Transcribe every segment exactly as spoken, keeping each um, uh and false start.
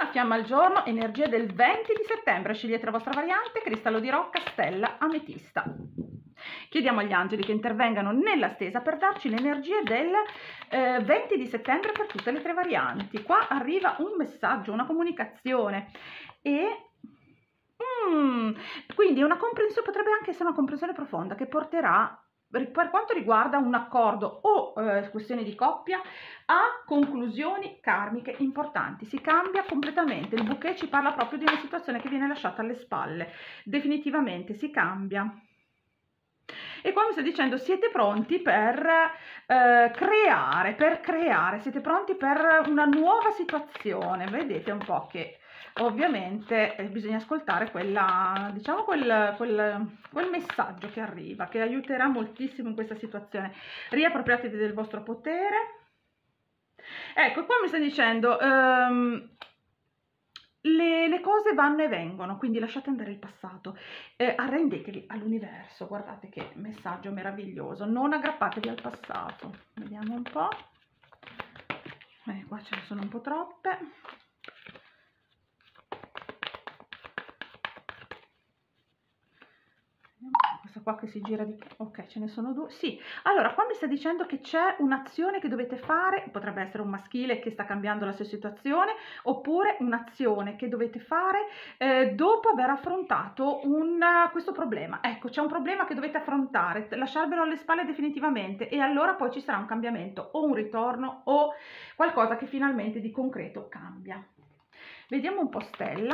fiamma al giorno, energia del venti di settembre, scegliete la vostra variante, cristallo di rocca, stella, ametista. Chiediamo agli angeli che intervengano nella stesa per darci le energie del eh, venti di settembre per tutte le tre varianti. Qua arriva un messaggio, una comunicazione e mm, quindi una comprensione, potrebbe anche essere una comprensione profonda che porterà, per quanto riguarda un accordo o eh, questioni di coppia, a conclusioni karmiche importanti. Si cambia completamente, il bouquet ci parla proprio di una situazione che viene lasciata alle spalle, definitivamente si cambia. E qua mi sta dicendo siete pronti per eh, creare, per creare, siete pronti per una nuova situazione. Vedete un po' che ovviamente eh, bisogna ascoltare quella, diciamo quel, quel, quel messaggio che arriva, che aiuterà moltissimo in questa situazione. Riappropriatevi del vostro potere. Ecco, qua mi sta dicendo um, le, le cose vanno e vengono, quindi lasciate andare il passato, eh, arrendetevi all'universo. Guardate che messaggio meraviglioso, non aggrappatevi al passato. Vediamo un po', eh, qua ce ne sono un po' troppe. Questa qua che si gira di... ok, ce ne sono due. Sì, allora qua mi sta dicendo che c'è un'azione che dovete fare, potrebbe essere un maschile che sta cambiando la sua situazione, oppure un'azione che dovete fare eh, dopo aver affrontato un, questo problema. Ecco, c'è un problema che dovete affrontare, lasciarvelo alle spalle definitivamente, e allora poi ci sarà un cambiamento o un ritorno o qualcosa che finalmente di concreto cambia. Vediamo un po' Stella.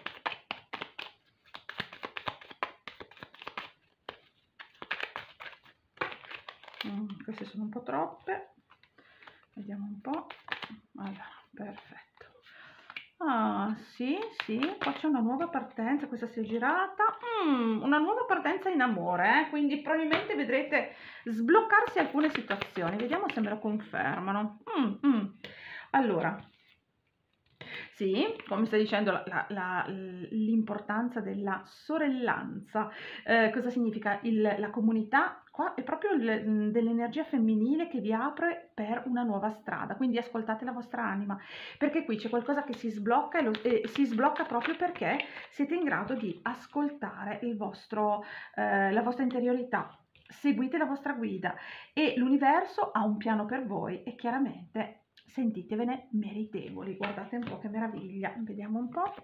Mm, queste sono un po' troppe, vediamo un po'. Allora, perfetto. Ah, sì, sì, qua c'è una nuova partenza, questa si è girata, mm, una nuova partenza in amore, eh? Quindi probabilmente vedrete sbloccarsi alcune situazioni, vediamo se me lo confermano. Mm, mm. Allora, sì, come stai dicendo, l'importanza della sorellanza. Eh, cosa significa? Il, la comunità qua è proprio dell'energia femminile che vi apre per una nuova strada, quindi ascoltate la vostra anima, perché qui c'è qualcosa che si sblocca e, lo, e si sblocca proprio perché siete in grado di ascoltare il vostro, eh, la vostra interiorità. Seguite la vostra guida e l'universo ha un piano per voi e chiaramente sentitevene meritevoli. Guardate un po' che meraviglia. Vediamo un po'.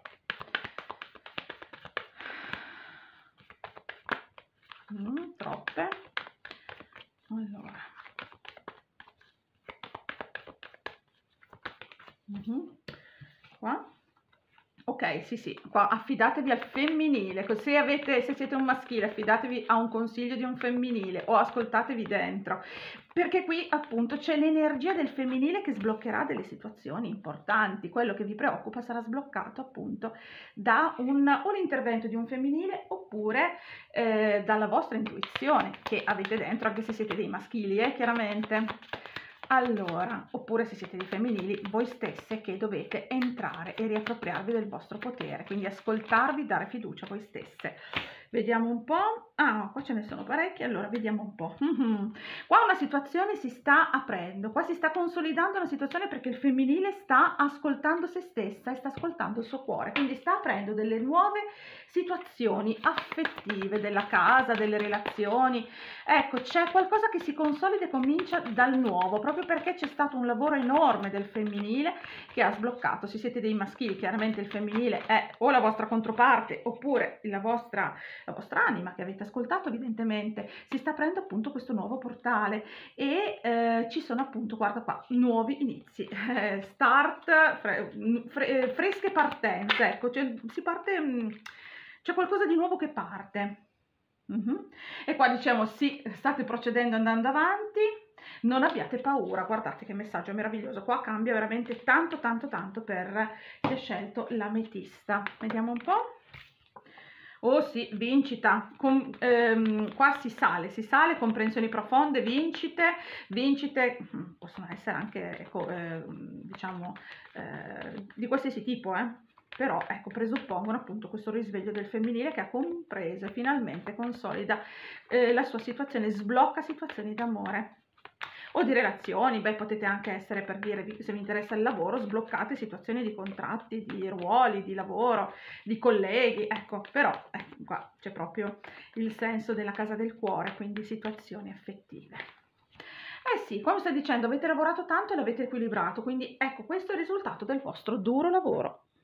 Mm, troppe. Allora. Mm-hmm. Qua. Ok, sì, sì, qua affidatevi al femminile, se, avete, se siete un maschile affidatevi a un consiglio di un femminile o ascoltatevi dentro, perché qui appunto c'è l'energia del femminile che sbloccherà delle situazioni importanti. Quello che vi preoccupa sarà sbloccato appunto da un, un intervento di un femminile oppure eh, dalla vostra intuizione che avete dentro, anche se siete dei maschili, eh, chiaramente. Allora, oppure se siete dei femminili, voi stesse che dovete entrare e riappropriarvi del vostro potere, quindi ascoltarvi, dare fiducia a voi stesse. Vediamo un po'. Ah, qua ce ne sono parecchi, allora vediamo un po'. Mm-hmm. Qua una situazione si sta aprendo, qua si sta consolidando una situazione perché il femminile sta ascoltando se stessa e sta ascoltando il suo cuore, quindi sta aprendo delle nuove situazioni affettive della casa, delle relazioni. Ecco, c'è qualcosa che si consolida e comincia dal nuovo, proprio perché c'è stato un lavoro enorme del femminile che ha sbloccato. Se siete dei maschili, chiaramente il femminile è o la vostra controparte oppure la vostra, la vostra anima che avete ascoltato, evidentemente si sta aprendo appunto questo nuovo portale e eh, ci sono appunto, guarda qua, nuovi inizi, eh, start, fre, fre, fresche partenze, ecco, cioè, si parte, c'è qualcosa di nuovo che parte. Uh-huh. E qua diciamo sì, state procedendo andando avanti, non abbiate paura. Guardate che messaggio meraviglioso, qua cambia veramente tanto tanto tanto per chi ha scelto l'ametista. Vediamo un po'. Oh sì, vincita, Com, ehm, qua si sale, si sale, comprensioni profonde, vincite, vincite, possono essere anche, ecco, eh, diciamo, eh, di qualsiasi tipo, eh. Però ecco, presuppongono appunto questo risveglio del femminile che ha compreso e finalmente consolida eh, la sua situazione, sblocca situazioni d'amore. o di relazioni. Beh, potete anche essere, per dire, se vi interessa il lavoro, sbloccate situazioni di contratti, di ruoli, di lavoro, di colleghi, ecco, però ecco, qua c'è proprio il senso della casa del cuore, quindi situazioni affettive. Eh sì, come sto dicendo, avete lavorato tanto e l'avete equilibrato, quindi ecco, questo è il risultato del vostro duro lavoro.